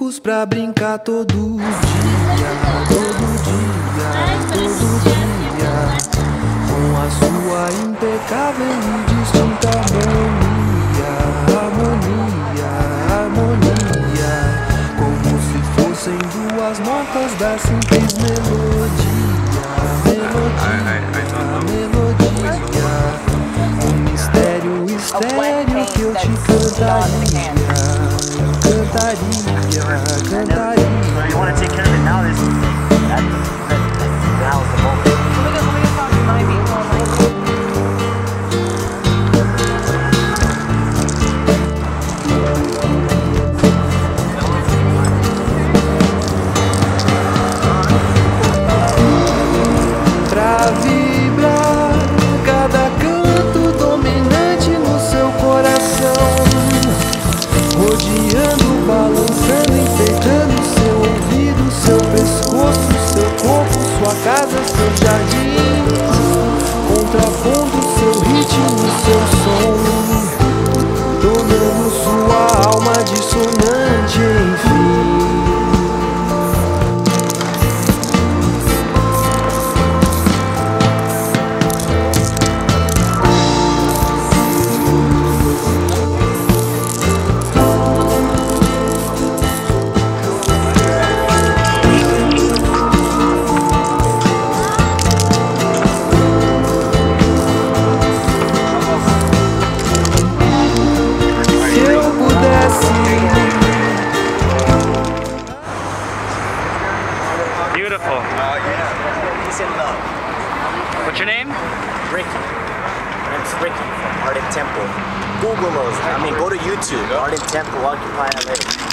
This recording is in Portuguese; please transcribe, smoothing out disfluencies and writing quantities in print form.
amigos pra brincar todo dia, todo dia, todo dia, com a sua impecável e distinta harmonia, harmonia, harmonia, como se fossem duas notas da simples melodia, melodia, um mistério estéreo que eu te cantaria, cantaria. So you want to take care of it now? Now is the moment. Pra vibrar cada canto dominante no seu coração, rodeando, balançando, enfeitando seu ouvido, seu pescoço, seu corpo, sua casa, seu jardim, contrapondo seu ritmo, seu som, tornando sua alma dissonante, enfim. Beautiful. Yeah. Peace and love. What's your name? Ricky. My name's Ricky from Art and Temple. Google us. Go to YouTube. Art and Temple, Occupy LA.